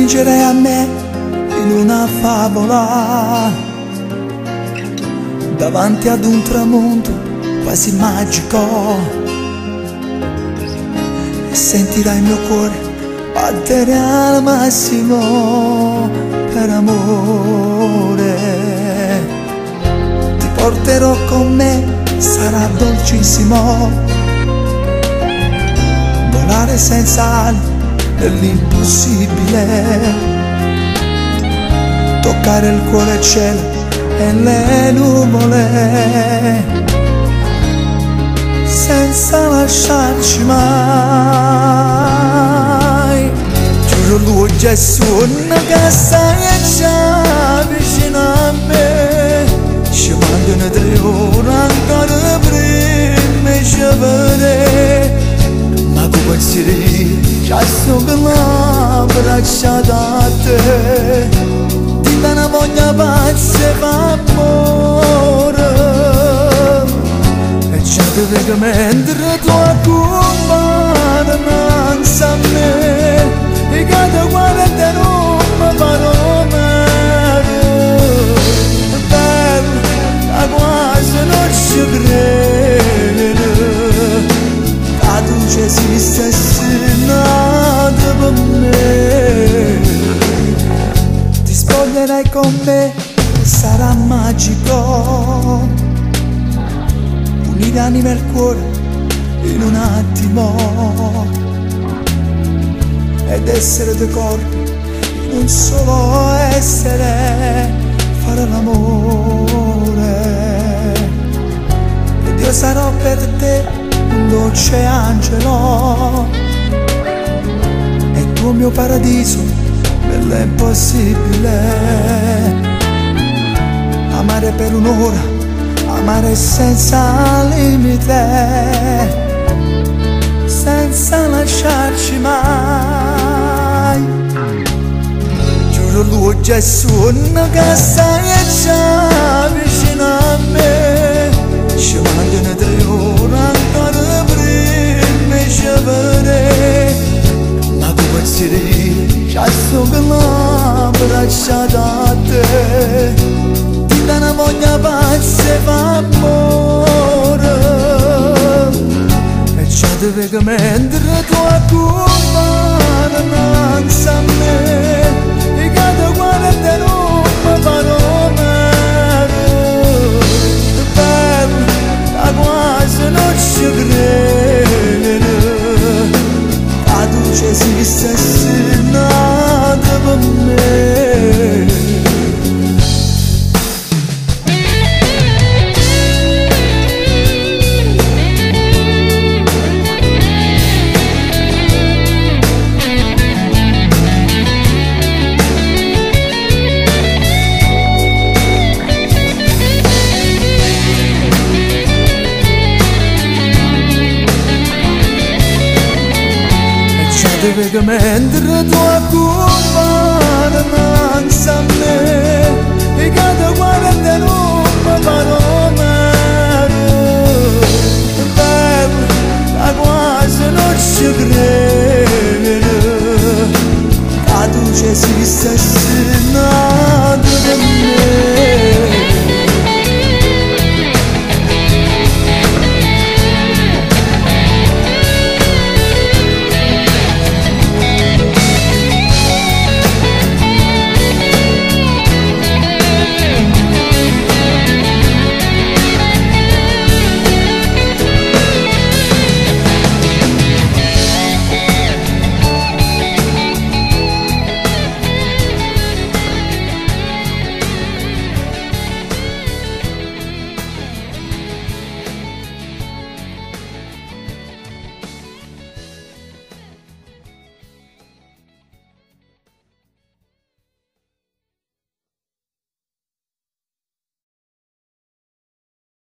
stringerei a me in una favola, davanti ad un tramonto quasi magico, e sentirai il mio cuore battere al massimo per amore. Ti porterò con me, sarà dolcissimo volare senza ali nell'impossibile, toccare il cuore e il cielo e le nuvole, senza lasciarci mai. Giuro lui Gesù che stai già vicino a me, ci mancano 3 ore ancora prima ci vedere, ma come pensieri già sono là bracciata a te, ti dà una voglia pazza e amore, e già ti vedo mentre tu accompagni innanzi a me, e cada guarda non mi farò male, bello, da quasi non ci credo, la luce esiste nata per me. Ti spoglierai con me, sarà magico, unire anima e cuore in un attimo, ed essere 2 corpi in un solo essere, fare l'amore. Ed io sarò per te un dolce angelo, e tu mio paradiso nell'impossibile. Amare per un'ora, amare senza limite, senza lasciarci mai. Giuro lui Gesù che stai già vicino a me, ci mancano 3 ore ancora prima ci vedere, ma come pensieri già sono là bracciata a te, ti dà una voglia pazza e amore, e già ti vedo mentre tu accompagni innanzi a me, e cada guarda non mi farò male, bello, da quasi non ci credo, la luce esiste se nata per me. Ti vedo mentre tu accompagni innanzi a me, e cada guarda non mi farò mai.